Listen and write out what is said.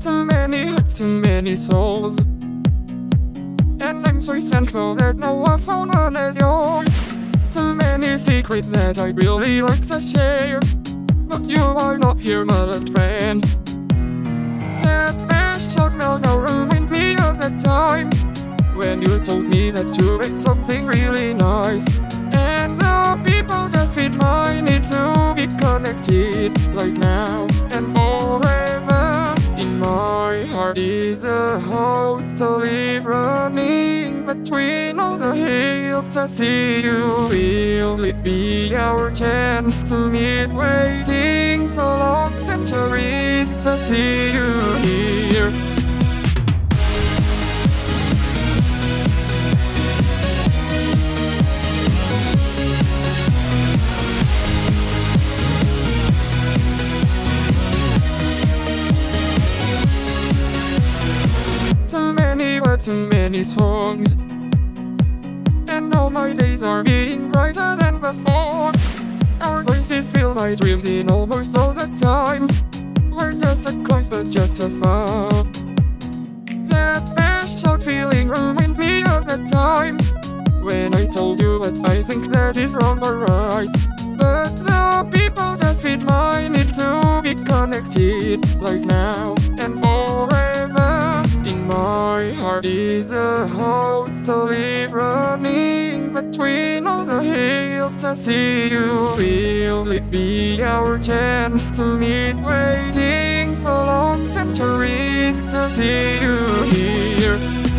Too many hearts, too many souls, and I'm so thankful that now I found one as yours. Too many secrets that I really like to share, but you are not here, my little friend. That special smell now reminds me of the time when you told me that you made something really nice. And the people just fit my need to be connected, like now and forever. In my heart is a hope to live running between all the hills to see you. Will it be our chance to meet, waiting for long centuries to see you here? Too many words, too many songs, and now my days are getting brighter than before. Our voices fill my dreams in almost all the times. We're just so close but just so far. That special feeling reminds me of the time when I told you what I think that is wrong or right. But the people just fit my need to be connected, like now and forever. In my heart is a hope to live running between all the hills to see you. Will it be our chance to meet, waiting for long centuries to see you here?